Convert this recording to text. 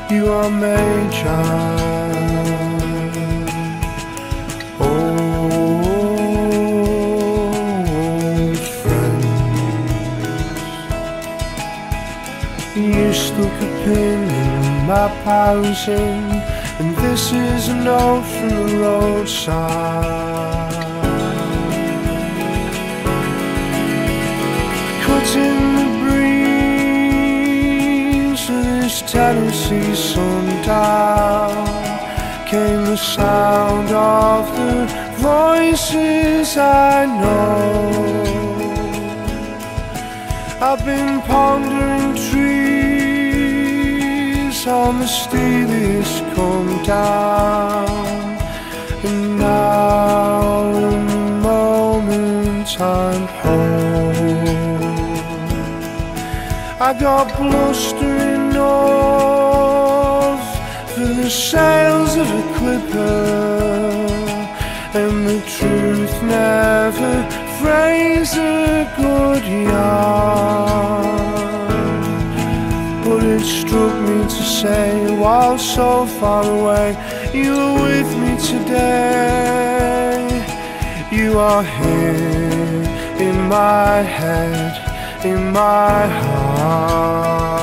You are major. Old friends, you stuck a pin in my housing, and this is a note from the roadside. Cutting the breeze of this Tennessee sundown came the sound of the voices I know. I've been pondering trees on the steeliest come down, and now in the moment I'm home. I got blustering north for the sails of a clipper, and the truth never frays a good yarn. But it struck me to say, while so far away, you are with me today. You are here in my head, in my heart.